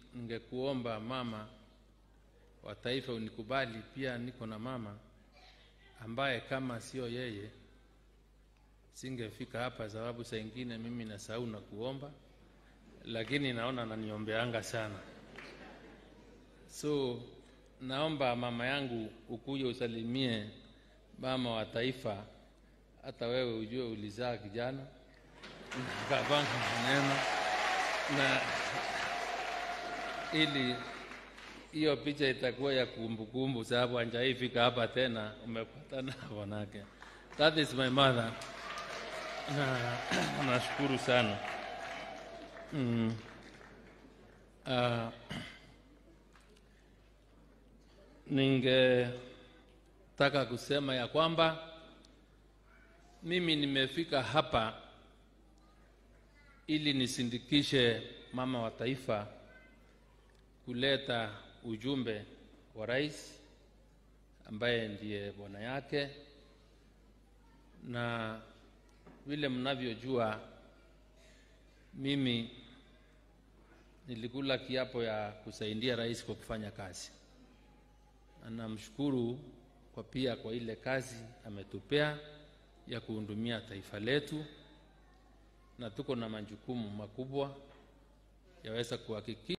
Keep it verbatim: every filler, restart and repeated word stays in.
ningekuomba mama wa taifa unikubali pia niko na mama ambaye kama sio yeye singefika hapa, sababu saa nyingine mimi nasahau na kuomba, lakini naona ananiombeanga sana. So naomba mama yangu ukuje usalimie mama wa taifa, hata wewe ujue ulizaa kijana ukapanga maneno, na ili hiyo picha itakuwa ya kumbukumbu, sababu anjaifika hapa tena umepatana wanake. That is my mother. Na nashukuru sana. Mm. Uh, ningetaka kusema ya kwamba mimi nimefika hapa ili nisindikishe mama wa taifa kuleta ujumbe wa rais ambaye ndiye bwana yake. Na vile mnavyojua mimi nilikula kiapo ya kusaidia rais kwa kufanya kazi. Namshukuru kwa pia kwa ile kazi ametupea ya kuhudumia taifa letu, na tuko na majukumu makubwa yaweza kuhakikisha